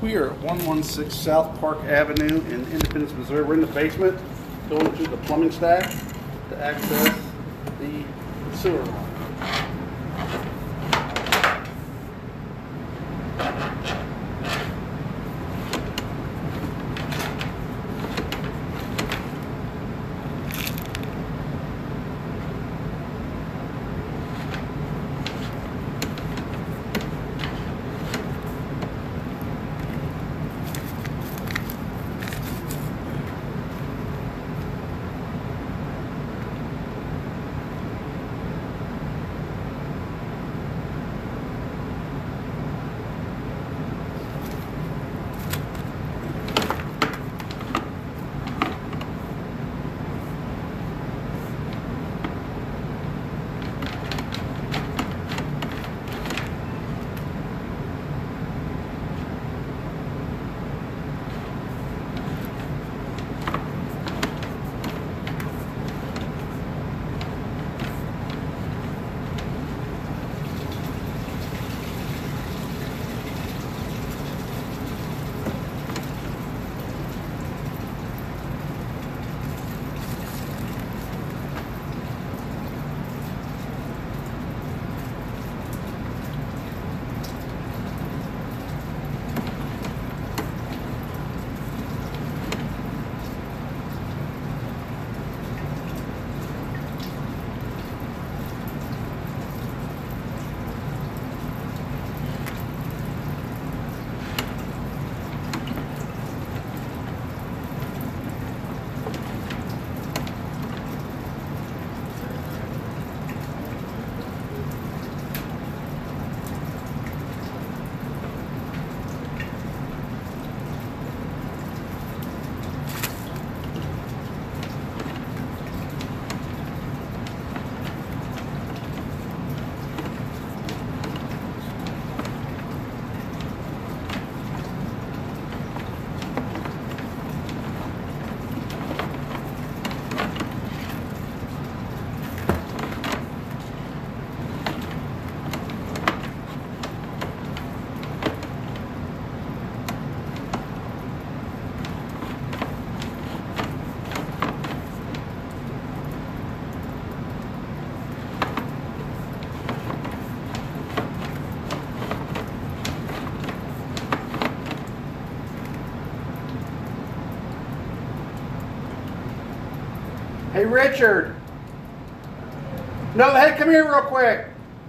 We are at 116 South Park Avenue in Independence, Missouri. We're in the basement going to the plumbing stack to access the sewer line. Hey, Richard. No, hey, come here real quick.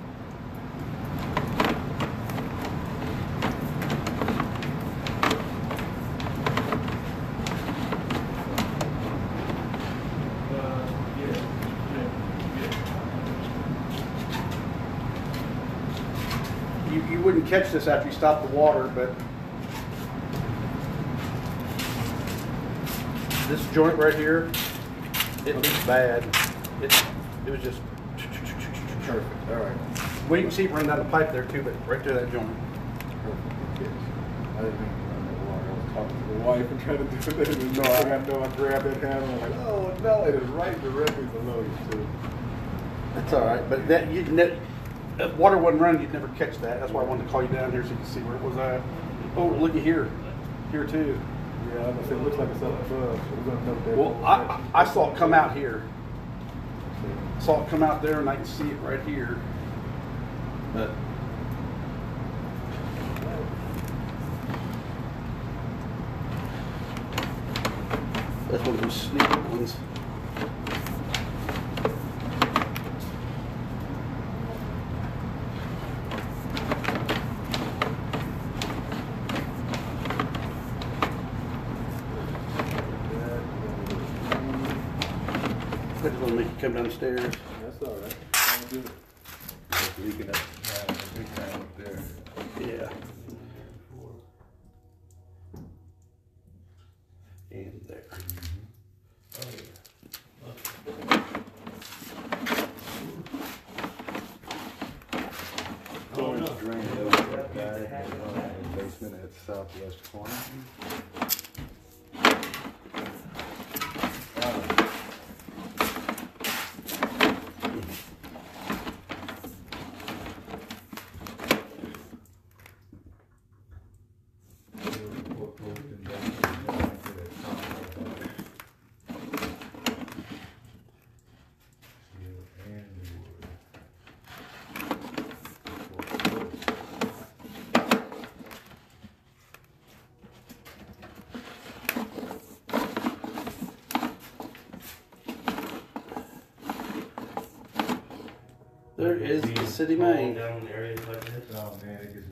You wouldn't catch this after you stopped the water, but this joint right here, it was bad. It was just perfect. All right. Well, you can see it running down the pipe there too, but right there, that joint. Perfect. Yes. I didn't mean to run that water. I was talking to the wife and trying to do it. I grabbed that handle. I'm like, oh no, it is right directly below you too. That's all right, but that if water wasn't running, you'd never catch that. That's why I wanted to call you down here so you can see where it was at. Oh, look at here too. Yeah, I'm gonna say it looks like it's up above. So we're gonna note that. Well, I saw it come out here. Saw it come out there, and I can see it right here. But that's one of those sneaky ones. I just want to make you come downstairs. That's all right. I'm good. It's leaking up. Big time up there. Yeah. And there. Going to drain it over that guy in the basement at the southwest corner. There is the city main. Down in areas like this. Oh man, it gets